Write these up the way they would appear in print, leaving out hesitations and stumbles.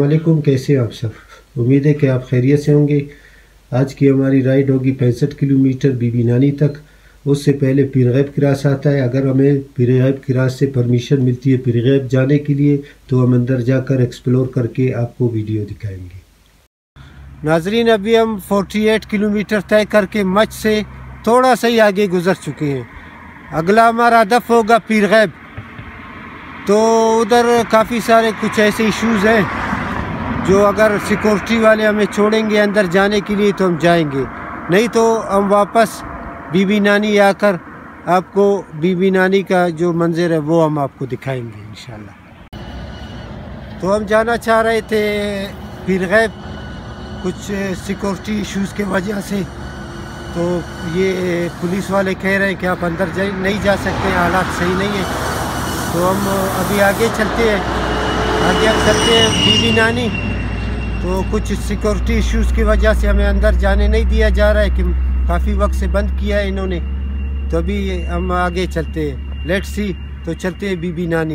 वालेकुम, कैसे आप सब। उम्मीद है कि आप खैरियत से होंगे। आज की हमारी राइड होगी 65 किलोमीटर बीबी नानी तक। उससे पहले पीरगैब क्रास आता है। अगर हमें पीरगैब क्रास से परमिशन मिलती है पीरगैब जाने के लिए तो हम अंदर जाकर एक्सप्लोर करके आपको वीडियो दिखाएंगे। नाजरीन, अभी हम 48 किलोमीटर तय करके मच से थोड़ा सा ही आगे गुजर चुके हैं। अगला हमारा हदफ होगा पीरगैब। तो उधर काफ़ी सारे कुछ ऐसे इश्यूज़ हैं जो अगर सिक्योरिटी वाले हमें छोड़ेंगे अंदर जाने के लिए तो हम जाएंगे, नहीं तो हम वापस बीबी नानी आकर आपको बीबी नानी का जो मंजर है वो हम आपको दिखाएंगे इंशाल्लाह। तो हम जाना चाह रहे थे पीरगैब, कुछ सिक्योरिटी इश्यूज़ के वजह से। तो ये पुलिस वाले कह रहे हैं कि आप अंदर नहीं जा सकते, हालात सही नहीं है। तो हम अभी आगे चलते हैं बीबी नानी। तो कुछ सिक्योरिटी इश्यूज़ की वजह से हमें अंदर जाने नहीं दिया जा रहा है कि काफ़ी वक्त से बंद किया है इन्होंने। तो अभी हम आगे चलते हैं, लेट्स सी। तो चलते हैं बीबी नानी।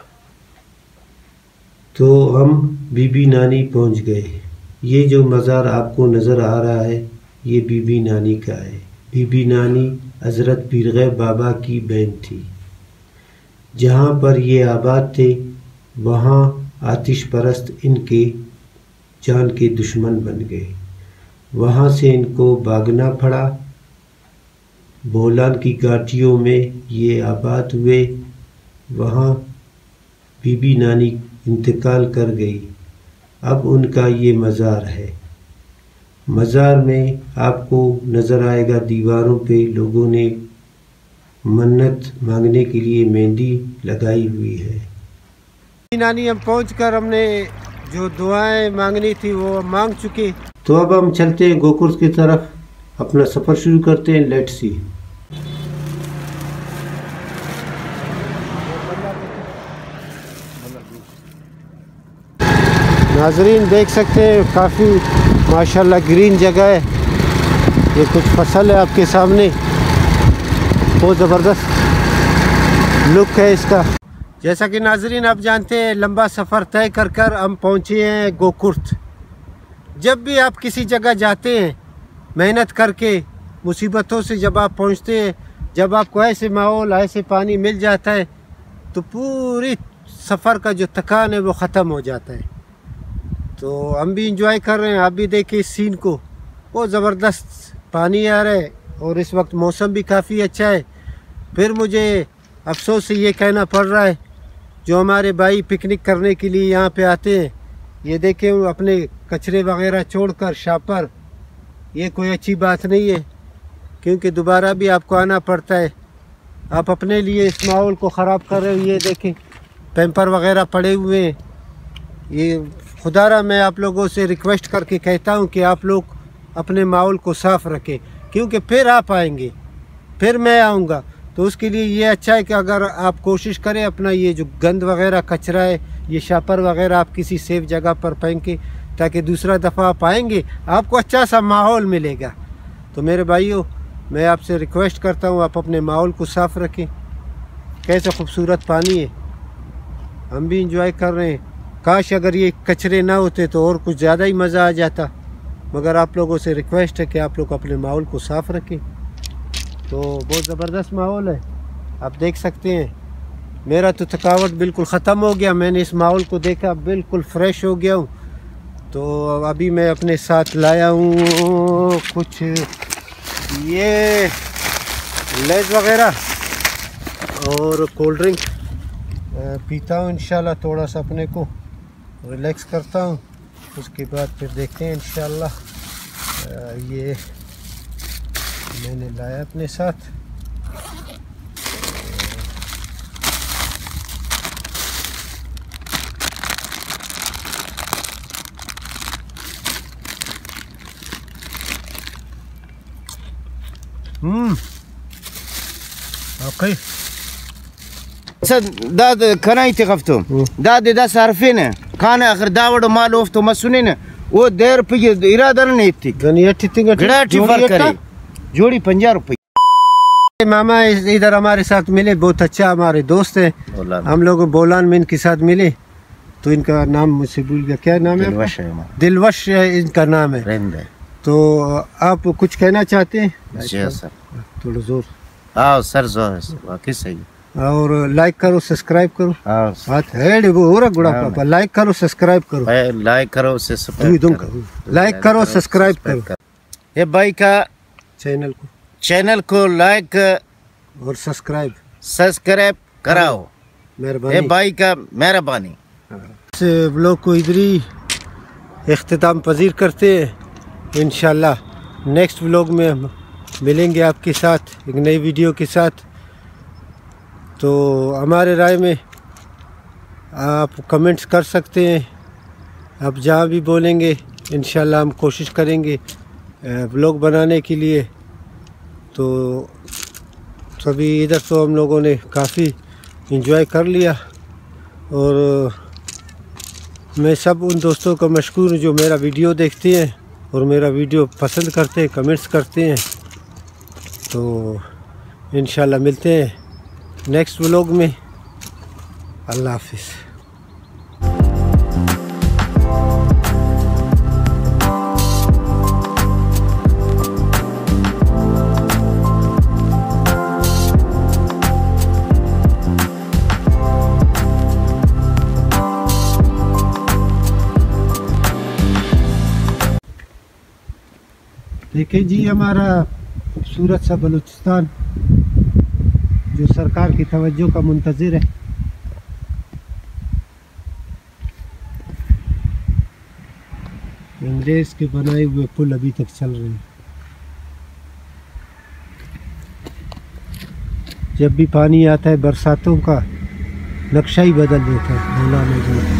तो हम बीबी नानी पहुंच गए। ये जो मज़ार आपको नज़र आ रहा है ये बीबी नानी का है। बीबी नानी हज़रत पीरगैब बाबा की बहन थी। जहाँ पर ये आबाद थे वहाँ आतिश परस्त इनके जान के दुश्मन बन गए। वहाँ से इनको भागना पड़ा। बोलान की घाटियों में ये आबाद हुए। वहाँ बीबी नानी इंतकाल कर गई। अब उनका ये मज़ार है। मज़ार में आपको नज़र आएगा दीवारों पे लोगों ने मन्नत मांगने के लिए मेहंदी लगाई हुई है। बीबी नानी हम पहुंचकर हमने जो दुआएं मांगनी थी वो मांग चुके। तो अब हम चलते हैं गोकुर्स की तरफ, अपना सफ़र शुरू करते हैं। Let's see. नाजरीन देख सकते हैं काफ़ी माशाल्लाह ग्रीन जगह है। ये कुछ फसल है आपके सामने, बहुत ज़बरदस्त लुक है इसका। जैसा कि नाजरीन आप जानते हैं लंबा सफ़र तय कर हम पहुँचे हैं गोकुर्त। जब भी आप किसी जगह जाते हैं मेहनत करके, मुसीबतों से जब आप पहुँचते हैं, जब आपको ऐसे माहौल ऐसे पानी मिल जाता है तो पूरी सफ़र का जो थकान है वो ख़त्म हो जाता है। तो हम भी इंजॉय कर रहे हैं। आप भी देखिए इस सीन को, बहुत ज़बरदस्त पानी आ रहा है और इस वक्त मौसम भी काफ़ी अच्छा है। फिर मुझे अफसोस से ये कहना पड़ रहा है जो हमारे भाई पिकनिक करने के लिए यहाँ पे आते हैं, ये देखें अपने कचरे वगैरह छोड़कर शापर, ये कोई अच्छी बात नहीं है क्योंकि दोबारा भी आपको आना पड़ता है। आप अपने लिए इस माहौल को ख़राब कर रहे हो। ये देखें पैम्पर वगैरह पड़े हुए हैं। ये खुदारा मैं आप लोगों से रिक्वेस्ट करके कहता हूँ कि आप लोग अपने माहौल को साफ़ रखें, क्योंकि फिर आप आएंगे, फिर मैं आऊँगा। तो उसके लिए ये अच्छा है कि अगर आप कोशिश करें अपना ये जो गंद वगैरह कचरा है, ये शापर वगैरह आप किसी सेफ जगह पर फेंकें, ताकि दूसरा दफ़ा आप आएंगे आपको अच्छा सा माहौल मिलेगा। तो मेरे भाइयों मैं आपसे रिक्वेस्ट करता हूँ आप अपने माहौल को साफ़ रखें। कैसा खूबसूरत पानी है, हम भी इंजॉय कर रहे हैं। काश अगर ये कचरे ना होते तो और कुछ ज़्यादा ही मज़ा आ जाता, मगर आप लोगों से रिक्वेस्ट है कि आप लोग अपने माहौल को साफ़ रखें। तो बहुत ज़बरदस्त माहौल है, आप देख सकते हैं। मेरा तो थकावट बिल्कुल ख़त्म हो गया, मैंने इस माहौल को देखा बिल्कुल फ्रेश हो गया हूँ। तो अभी मैं अपने साथ लाया हूँ कुछ ये लेज वगैरह और कोल्ड ड्रिंक पीता हूँ इंशाल्लाह। थोड़ा सा अपने को रिलैक्स करता हूँ, उसके बाद फिर देखते हैं इंशाल्लाह। ये मैंने लाया अपने साथ। اوكي دا كناي تغفتو دا صارفين كان اخر داود مال وفتو مسنين वो देर पे इरादा नहीं थी जोड़ी 50 रुपये। मामा इधर हमारे साथ मिले, बहुत अच्छा हमारे दोस्त हैं। हम लोग बोलान में इनके साथ मिले तो इनका नाम मुझसे भूल गया, क्या नाम है दिलवश आपका? है हमारा। दिलवश इनका नाम है। रिंद है। तो आप कुछ कहना चाहते हैं? जी सर। थोड़ा जोर। हाँ सर जोर है सर, वाकई सही। और लाइक करो, सब्सक्राइब करो। हाँ हाथ है वो हो रहा गुड़ा पापा। लाइक करो, सब्सक्राइब करो। लाइक करो, लाइक करो, सब्सक्राइब करो। ये भाई का चैनल को लाइक और सब्सक्राइब कराओ। मेहरबानी। ये भाई का मेहरबानी। इस व्लॉग को इधर ही इख्तिताम पजीर करते हैं। इंशाल्लाह नेक्स्ट व्लॉग में हम मिलेंगे आपके साथ एक नई वीडियो के साथ। तो हमारे राय में आप कमेंट्स कर सकते हैं, आप जहाँ भी बोलेंगे इंशाल्लाह हम कोशिश करेंगे व्लॉग बनाने के लिए। तो सभी इधर तो हम लोगों ने काफ़ी एंजॉय कर लिया और मैं सब उन दोस्तों का मशकूर हूँ जो मेरा वीडियो देखते हैं और मेरा वीडियो पसंद करते हैं, कमेंट्स करते हैं। तो इंशाल्लाह मिलते हैं नेक्स्ट व्लॉग में। अल्लाह हाफिज़। देखिए जी हमारा खूबसूरत सा बलूचिस्तान जो सरकार की तवज्जो का मुंतज़िर है। अंग्रेज़ के बनाए हुए पुल अभी तक चल रहे हैं। जब भी पानी आता है बरसातों का नक्शा ही बदल देता है।